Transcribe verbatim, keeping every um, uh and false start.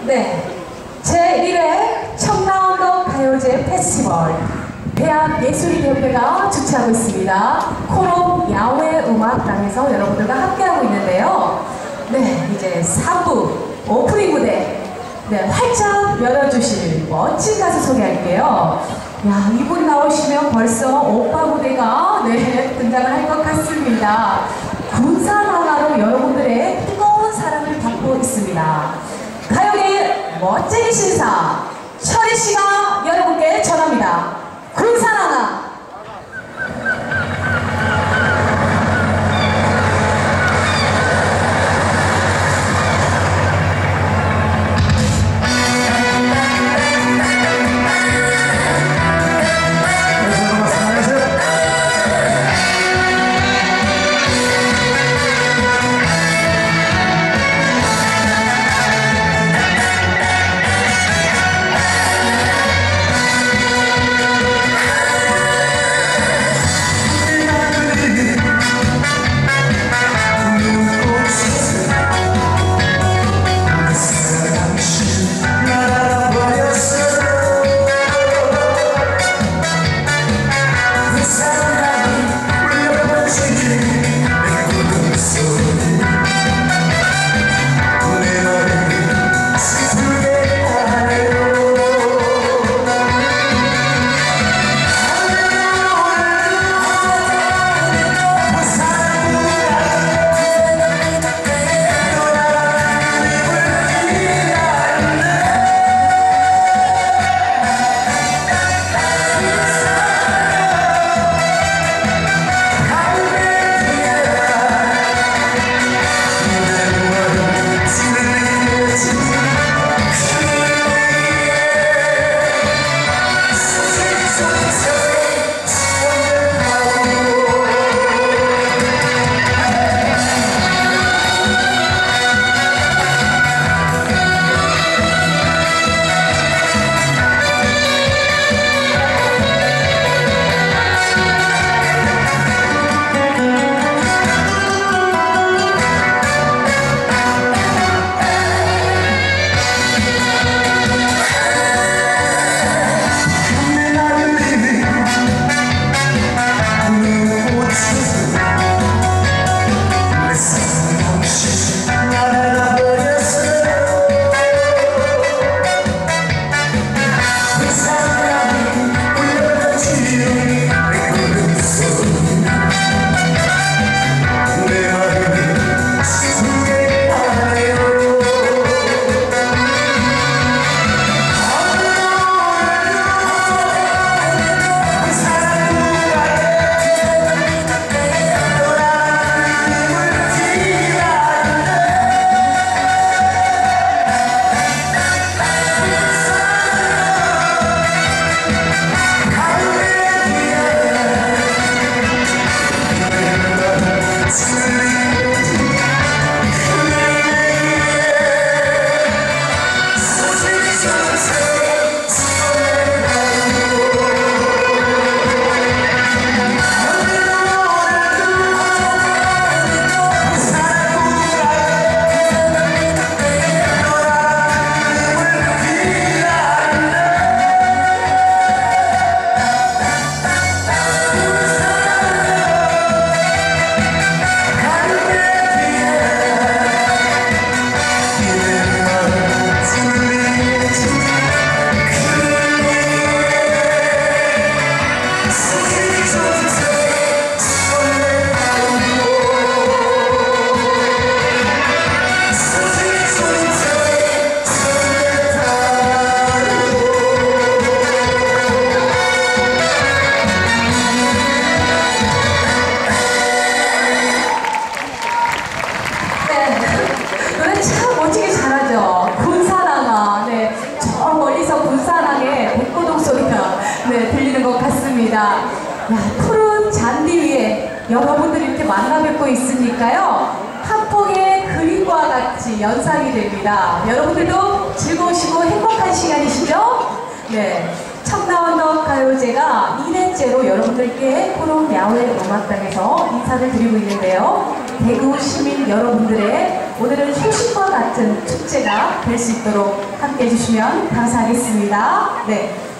네, 제일 회 청라언더 가요제 페스티벌 대한예술인협회가 주최하고 있습니다. 코롬 야외 음악당에서 여러분들과 함께하고 있는데요. 네, 이제 삼 부 오프닝 무대 네, 활짝 열어주실 멋진 가수 소개할게요. 야, 이분 나오시면 벌써 오빠 무대가 네, 등장을 할 것 같습니다. 군산하나로 여러분들의 뜨거운 사랑을 받고 있습니다. 가요계의 멋쟁이 신사 철희씨가 여러분께 전합니다. 군산하나. 야, 푸른 잔디 위에 여러분들이 이렇게 만나 뵙고 있으니까요. 한 폭의 그림과 같이 연상이 됩니다. 여러분들도 즐거우시고 행복한 시간이시죠? 네. 청라언더 가요제가 이 년째로 여러분들께 코롬 야외 음악당에서 인사를 드리고 있는데요. 우리 대구 시민 여러분들의 오늘은 휴식과 같은 축제가 될 수 있도록 함께 해주시면 감사하겠습니다. 네.